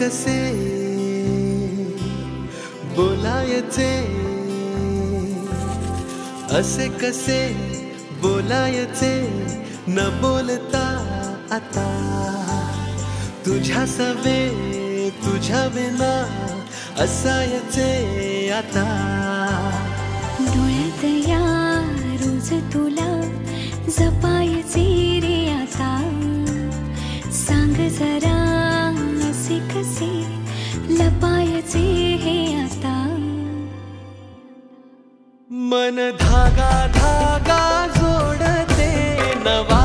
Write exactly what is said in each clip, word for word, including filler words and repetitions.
कसे बोलायचे, असे कसे बोलायचे न बोलता आता, तुझ्या सवे तुझ्या विना असायचे आता। डोळ्यात या रोज तुला जपायचे रे आता, सांग जरा असे कसे लपायचे हे आता। मन धागा धागा जोडते नवा,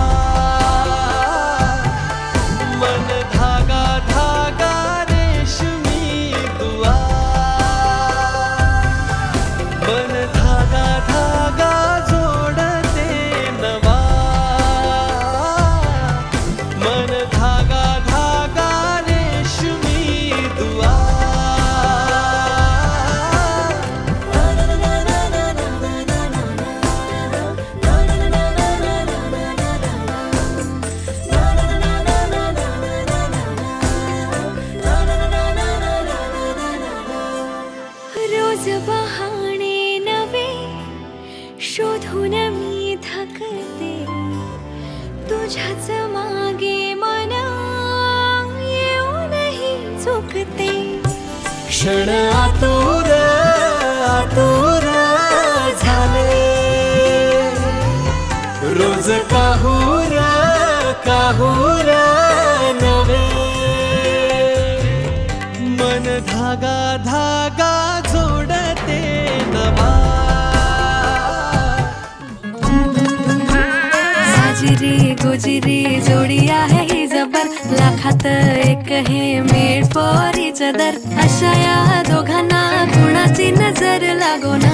मन धागा धागा रेशमी दुआ, मन धागा धागा जोडते नवा, मन धागा धागा रेशमी दुआ। रोज बहाणे नवे शोधून मी थकते, तुझ्याच मागे मन येऊनही चुकते। क्षण आतुर आतुर झाले, रोज काहूर काहूर नवे, मन धागा धागा जोडते नवा। साजिरी गोजिरी जोडी आहे ही जबर, लाखात एक हे मेड फॉर इच अदर, अशा या दोघांना कुणाची नजर लागो ना।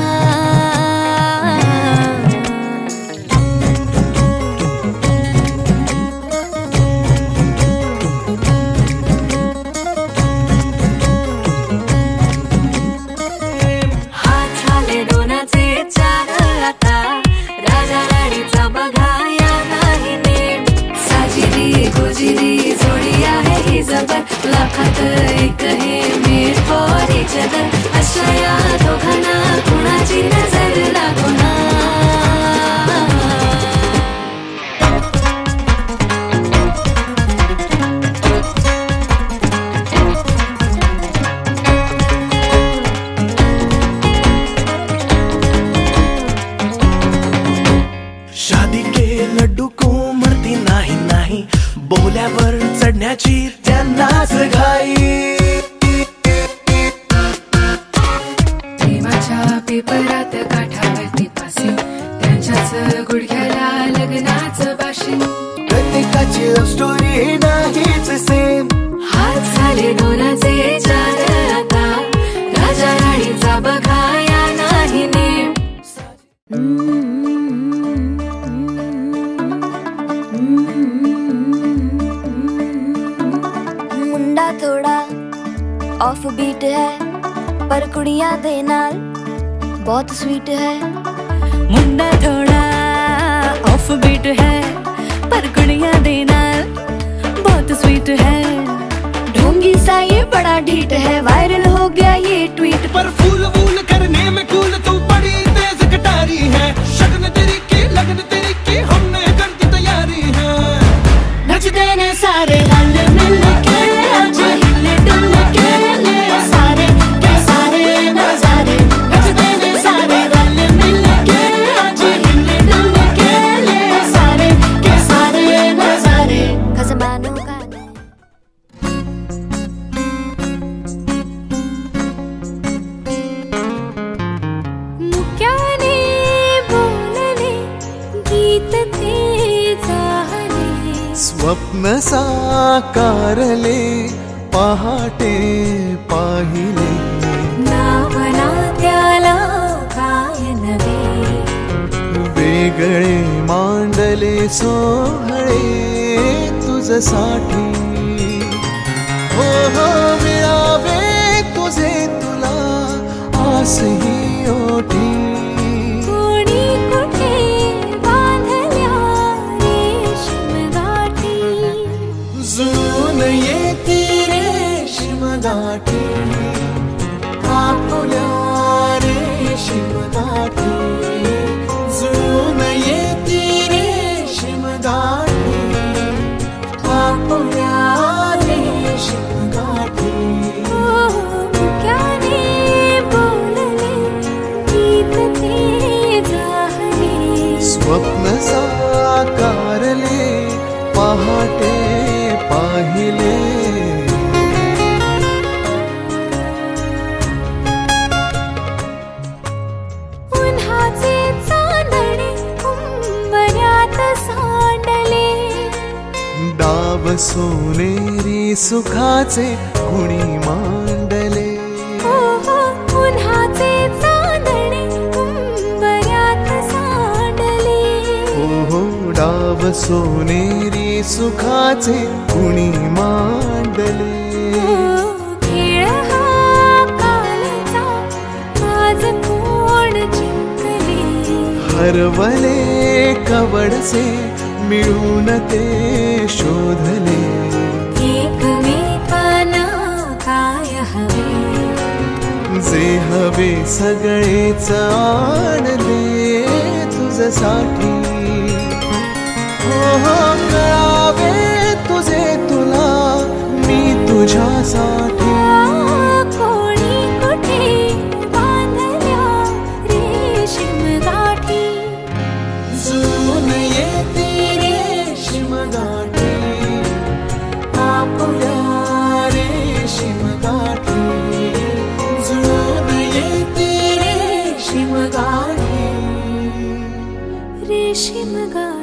लाखात एक हे मेड फॉर इच अदर, अशा या दोघांना कुणाची नजर लागो ना। शादी के लड्डू को मरती नाही नाही, बोल्यावर चढण्याची त्यांनाच घाई। प्रेमाच्या पेपरात काठावरती पासी, त्यांच्याच गुडघ्याला लग्नाचं बाशी। प्रत्येकाची लव्ह स्टोरी नाहीच सेम, हात झाले दोनाचे चार आता, राजा राणीचा बघा या नाही नेम। मुंडा थोड़ा ऑफ बीट है, पर कुड़ियां दे नाल बहुत स्वीट है। मुंडा थोड़ा ऑफ बीट है, पर कुड़ियां दे नाल बहुत स्वीट है। ढोंगी सा ये बड़ा ढीठ है, वायरल हो गया ये ट्वीट, पर फूल वूल करने में कूल तू बड़ी तेज कटारी है। शगन तेरी की लगन तेरी की हमने कर दी तैयारी है। नचते ने सारे रल मिल के, आज हिले डुल के ले सारे के सारे नजारे। नचते ने सारे रल मिल के, आज हिले डुल के ले सारे के सारे नजारे। खसमानों का स्वप्न साकारले पहाटे पाहिले, नावना त्याला काय नवे, वेगळे मांडले सोहळे तुझसाठी। हो हो मिळावे तुझे तुला आस ही ओठी, कोणी कुठे बांधल्या रेशीम गाठी। जून येती रेशीम गाठी आपुल्या रेशीम गाठी जुळून येती रेशीम गाठी आपुल्या रेशीम गाठी मुक्याने बोलले गीत ते जाहले स्वप्न साकारले पहाटे पाहिले उन्हाचे चांदणे उंबऱ्यात सांडले डाव सोनेरी सुखाचे कुणी मांडले हो हो उन्हाचे चांदणे उंबऱ्यात सांडले हो हो डाव सोनेरी सुखाचे कुणी मांडले खेळ हा कालचा आज कोण जिंकले हरवले कवडसे मिळून ते शोधले एकमेकांना काय हवे जे हवे सगळेच आणले तुझ्यासाठी हो हो कळावे तुझे तुला मी तुझ्यासाठी कोणी कुठे बांधल्या रेशीम गाठी जुळून येते रेशीम गाठी आपुल्या रेशीम गाठी जुळून येते रेशीम गाठी रेशीम गाठी